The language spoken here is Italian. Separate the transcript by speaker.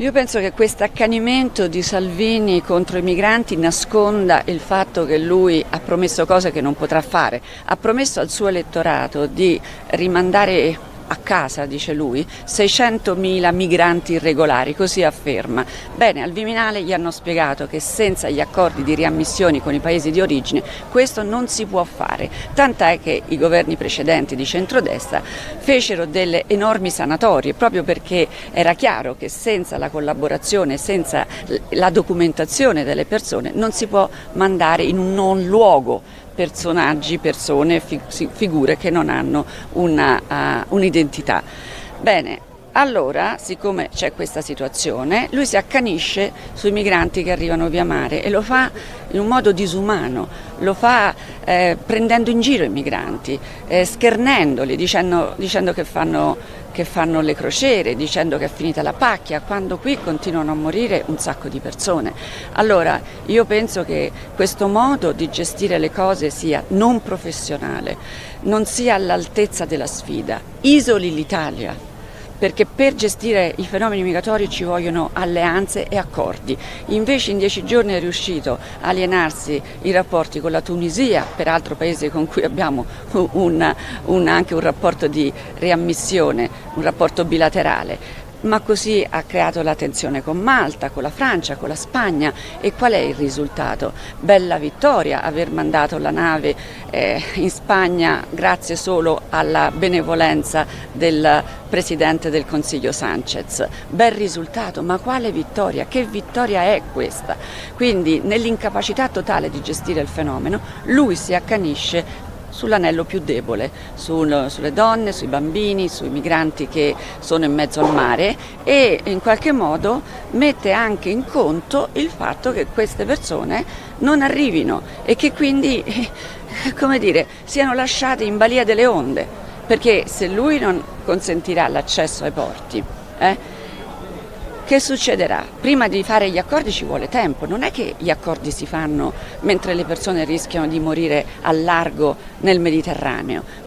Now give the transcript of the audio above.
Speaker 1: Io penso che questo accanimento di Salvini contro i migranti nasconda il fatto che lui ha promesso cose che non potrà fare. Ha promesso al suo elettorato di rimandare a casa, dice lui, 600.000 migranti irregolari, così afferma. Bene, al Viminale gli hanno spiegato che senza gli accordi di riammissione con i paesi di origine questo non si può fare, tant'è che i governi precedenti di centrodestra fecero delle enormi sanatorie, proprio perché era chiaro che senza la collaborazione, senza la documentazione delle persone non si può mandare in un non luogo personaggi, persone, figure che non hanno un'identità. Bene, allora, siccome c'è questa situazione, lui si accanisce sui migranti che arrivano via mare e lo fa in un modo disumano, lo fa prendendo in giro i migranti, schernendoli, dicendo che fanno le crociere, dicendo che è finita la pacchia, quando qui continuano a morire un sacco di persone. Allora, io penso che questo modo di gestire le cose sia non professionale, non sia all'altezza della sfida, isoli l'Italia. Perché per gestire i fenomeni migratori ci vogliono alleanze e accordi. Invece in 10 giorni è riuscito a alienarsi i rapporti con la Tunisia, peraltro paese con cui abbiamo anche un rapporto di riammissione, un rapporto bilaterale. Ma così ha creato la tensione con Malta, con la Francia, con la Spagna. E qual è il risultato? Bella vittoria aver mandato la nave in Spagna grazie solo alla benevolenza del Presidente del Consiglio Sánchez. Bel risultato, ma quale vittoria? Che vittoria è questa? Quindi nell'incapacità totale di gestire il fenomeno lui si accanisce sull'anello più debole, sulle donne, sui bambini, sui migranti che sono in mezzo al mare e in qualche modo mette anche in conto il fatto che queste persone non arrivino e che quindi, come dire, siano lasciate in balia delle onde, perché se lui non consentirà l'accesso ai porti, che succederà? Prima di fare gli accordi ci vuole tempo, non è che gli accordi si fanno mentre le persone rischiano di morire al largo nel Mediterraneo.